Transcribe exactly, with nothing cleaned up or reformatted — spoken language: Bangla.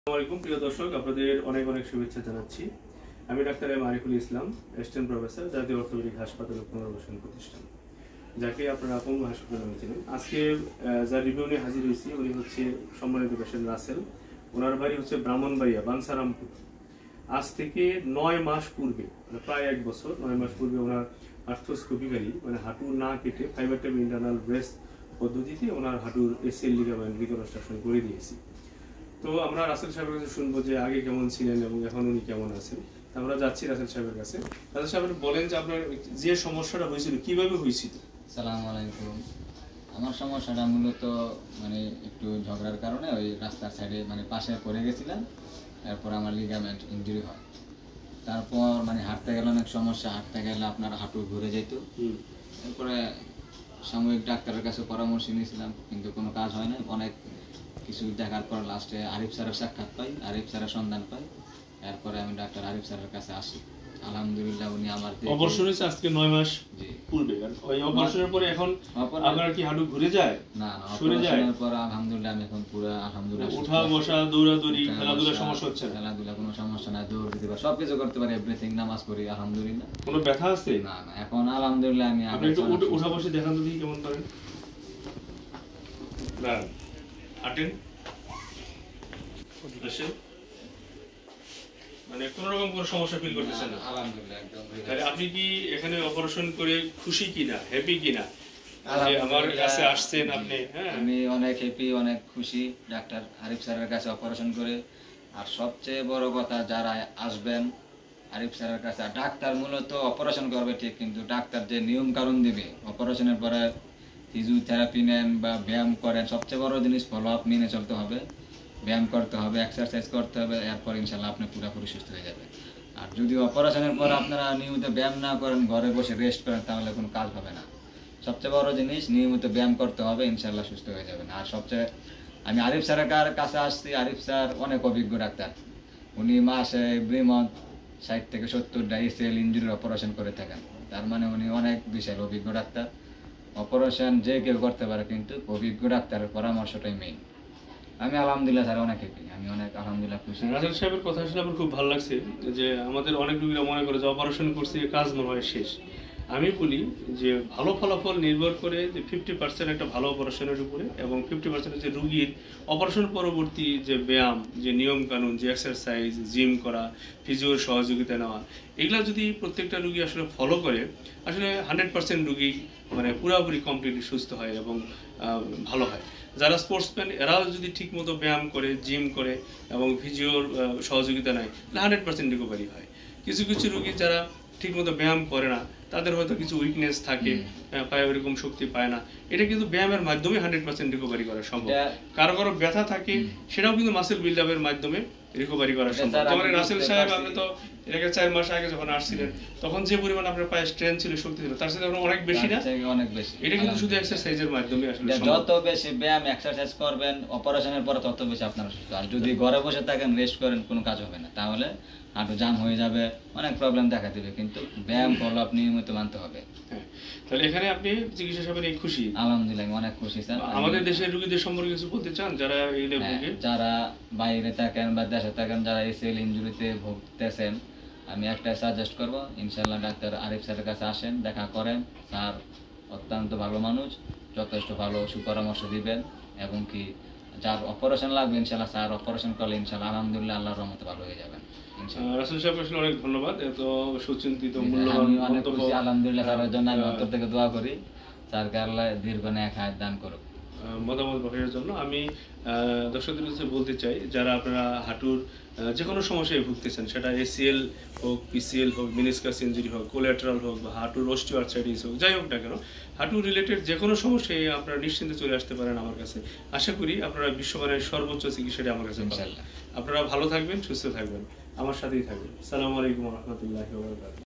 আসসালামু প্রিয় দর্শক, আপনাদের অনেক অনেক শুভেচ্ছা জানাচ্ছি। আমি doctor M Ariful Islam, assistant professor, জাতীয় অর্থোপেডিক হাসপাতাল ও পুনর্বাসন প্রতিষ্ঠান, যাকে আপনারা আপঙ্গ হাসপাতাল নামে চিনেন। আজকে যার রিভিউ নিয়ে হাজির হয়েছি উনি হচ্ছে সম্মানিত পেশেন্ট রাসেল। ওনার বাড়ি হচ্ছে ব্রাহ্মণবাড়িয়া বাঞ্ছারামপুর। আজ থেকে নয় মাস পূর্বে, মানে প্রায় এক বছর নয় মাস পূর্বে ওনার আর্থ্রোস্কোপিক্যালি মানে হাঁটু না কেটে ফাইবার টেপ ইন্টারনাল ব্রেস্ট পদ্ধতিতে ওনার হাঁটুর এসিএল লিগামেন্ট রিকনস্ট্রাকশন করে দিয়েছি। তো আমরা রাসেল সাহেবের কাছে শুনবো যে আগে কেমন ছিলেন এবং এখন উনি কেমন আছেন। আমরা যাচ্ছি রাসেল সাহেবের কাছে। রাসেল সাহেব বলেন যে আপনার যে সমস্যাটা হয়েছিল কিভাবে হয়েছিল। আসসালামু আলাইকুম। আমার সমস্যাটা মূলত মানে একটু ঝগড়ার কারণে ওই রাস্তার সাইডে মানে পাশে পড়ে গেছিলাম, এরপর আমার লিগামেন্ট ইনজুরি হয়। তারপর মানে হাঁটতে গেলে অনেক সমস্যা, হাঁটতে গেলে আপনার হাঁটু ঘুরে যেত। এরপরে সাময়িক ডাক্তারের কাছে পরামর্শ নিয়েছিলাম, কিন্তু কোনো কাজ হয় না। অনেক কিছু দেখার পর লাস্টে আরিফ স্যারের সাক্ষাৎ পাই, আরিফ স্যারের সন্ধান পাই। এরপরে আমি ডাক্তার আরিফ স্যারের কাছে আসি। আলহামদুলিল্লাহ উনি আমার অপারেশন হয়েছে আজকে নয় মাস পূর্বে। ওই অপারেশনের পরে এখন আপনার কি হাঁটু ঘুরে যায়? না না, অপারেশনের পর আলহামদুলিল্লাহ আমি এখন পুরো আলহামদুলিল্লাহ উঠা বসা দৌড়াদৌড়ি খেলাধুলা সমস্যা হচ্ছে না? খেলাধুলা কোনো সমস্যা নাই, দৌড় দিতে পারি, সবকিছু করতে পারি, এভরিথিং, নামাজ পড়ি আলহামদুলিল্লাহ। কোনো ব্যথা আছে? না না, এখন আলহামদুলিল্লাহ আমি আপনি একটু উঠা বসে দেখান তো দেখি কেমন পারেন। না হাঁটেন মানে কোন রকম কোনো সমস্যা ফিল করতেছেন না? আলহামদুলিল্লাহ একদম। তাহলে আপনি কি এখানে অপারেশন করে খুশি কিনা, হ্যাপি কিনা যে আমার কাছে আসছেন আপনি? হ্যাঁ, আমি অনেক হ্যাপি, অনেক খুশি ডাক্তার আরিফ স্যারের কাছে অপারেশন করে। আর সবচেয়ে বড় কথা, যারা আসবেন আরিফ স্যারের কাছে, ডাক্তার মূলত অপারেশন করবে ঠিক, কিন্তু ডাক্তার যে নিয়ম কানুন দিবে অপারেশনের পরে ফিজিওথেরাপি নেন বা ব্যায়াম করেন, সবচেয়ে বড় জিনিস ফলো আপ মেনে চলতে হবে, ব্যায়াম করতে হবে, এক্সারসাইজ করতে হবে। এরপর ইনশাল্লাহ আপনি পুরোপুরি সুস্থ হয়ে যাবেন। আর যদি অপারেশনের পর আপনারা নিয়মিত ব্যায়াম না করেন, ঘরে বসে রেস্ট করেন, তাহলে কোনো কাজ হবে না। সবচেয়ে বড় জিনিস নিয়মিত ব্যায়াম করতে হবে, ইনশাল্লাহ সুস্থ হয়ে যাবেন। আর সবচেয়ে আমি আরিফ স্যারের কাছে আসছি, আরিফ স্যার অনেক অভিজ্ঞ ডাক্তার। উনি মাসে এভরি মান্থ ষাট থেকে সত্তরটা এসিএল ইঞ্জুরির অপারেশন করে থাকেন। তার মানে উনি অনেক বিশাল অভিজ্ঞ ডাক্তার। অপারেশন যে কেউ করতে পারে, কিন্তু অভিজ্ঞ ডাক্তারের পরামর্শটাই মেইন। আমি আলহামদুলিল্লাহ স্যার অনেক হ্যাপি, আমি অনেক আলহামদুলিল্লাহ খুশি। রাসেল সাহেবের কথা শুনে আমার খুব ভালো লাগছে যে আমাদের অনেক রোগীরা মনে করে যে অপারেশন করছি কাজ মনে হয় শেষ। আমি বলি যে ভালো ফলাফল নির্ভর করে যে ফিফটি পার্সেন্ট একটা ভালো অপারেশনের উপরে, এবং ফিফটি পার্সেন্ট যে রুগীর অপারেশন পরবর্তী যে ব্যায়াম, যে নিয়ম কানুন, যে এক্সারসাইজ, জিম করা, ফিজিওর সহযোগিতা নেওয়া, এগুলা যদি প্রত্যেকটা রুগী আসলে ফলো করে, আসলে হান্ড্রেড পার্সেন্ট রুগী মানে পুরোপুরি কমপ্লিটলি সুস্থ হয় এবং ভালো হয়। যারা স্পোর্টসম্যান এরাও যদি ঠিকমতো ব্যায়াম করে, জিম করে এবং ফিজিওর সহযোগিতা নেয়, তাহলে হান্ড্রেড পার্সেন্ট রিকভারি হয়। কিছু কিছু রুগী যারা ঠিকমতো ব্যায়াম করে না, তাদের হয়তো কিছু উইকনেস থাকে, পায়ে ওইরকম শক্তি পায় না, এটা কিন্তু ব্যায়ামের মাধ্যমে হান্ড্রেড পার্সেন্ট রিকভারি করা সম্ভব। কারো কারো ব্যথা থাকে, সেটাও কিন্তু মাসেল বিল্ড আপের মাধ্যমে রিকভারি করা সম্ভব। তোমার রাসেল সাহেব, আপনি তো এটাকে চার মাস আগে যখন আসছিলেন, তখন যে পরিমাণ আপনার পায়ে স্ট্রেংথ ছিল, শক্তি ছিল, তার সাথে অনেক বেশি না? অনেক বেশি। এটা কিন্তু শুধু এক্সারসাইজের মাধ্যমে আসলে যত বেশি ব্যায়াম এক্সারসাইজ করবেন অপারেশনের পরে, তত বেশি আপনারা সুস্থ। আর যদি ঘরে বসে থাকেন, রেস্ট করেন, কোনো কাজ হবে না, তাহলে হাঁটু জাম হয়ে যাবে, অনেক প্রবলেম দেখা দেবে। কিন্তু ব্যায়াম ফলো আপনি নিয়মিত মানতে হবে। তাহলে এখানে আপনি চিকিৎসা সেবা নিয়ে খুশি? আলহামদুলিল্লাহ আমি অনেক খুশি স্যার। আমাদের দেশের রোগীদের সম্পর্কে কিছু বলতে চান যারা এই ভোগে? যারা বাইরে থাকেন বা দেশে থাকেন, যারা এসিএল ইনজুরিতে ভুগতেছেন, আমি একটা সাজেস্ট করব, ইনশাল্লাহ ডাক্তার আরিফ স্যারের কাছে আসেন, দেখা করেন। স্যার অত্যন্ত ভালো মানুষ, যথেষ্ট ভালো সুপরামর্শ দিবেন, এবং কি যার অপারেশন লাগবে ইনশাল্লাহ স্যার অপারেশন করলে ইনশাল্লাহ আলহামদুলিল্লাহ আল্লাহর রহমতে ভালো হয়ে যাবেন। রাসেল সাহেব আসলে অনেক ধন্যবাদ, এত সুচিন্তিত মূল্যবান মন্তব্য। আলহামদুলিল্লাহ স্যারের জন্য আমি অন্তর থেকে দোয়া করি, স্যারকে আল্লাহ দীর্ঘ নেক হায়াত দান করুক। মতামত প্রকাশের জন্য আমি দর্শকদের কাছে বলতে চাই, যারা আপনারা হাঁটুর যে কোনো সমস্যায় ভুগতেছেন, সেটা এসিএল হোক, পিসিএল হোক, মিনিসকাস ইঞ্জুরি হোক, কোলাটেরাল হোক, বা হাঁটুর অস্টিওআর্থ্রাইটিস হোক, যাই হোক না কেন, হাঁটু রিলেটেড যে কোনো সমস্যায় আপনারা নিশ্চিন্তে চলে আসতে পারেন আমার কাছে। আশা করি আপনারা বিশ্বমানের সর্বোচ্চ চিকিৎসাটি আমার কাছে পাবেন। আপনারা ভালো থাকবেন, সুস্থ থাকবেন, আমার সাথেই থাকবেন। আসসালামু আলাইকুম ওয়া রাহমাতুল্লাহি ওয়া বারাকাতুহু।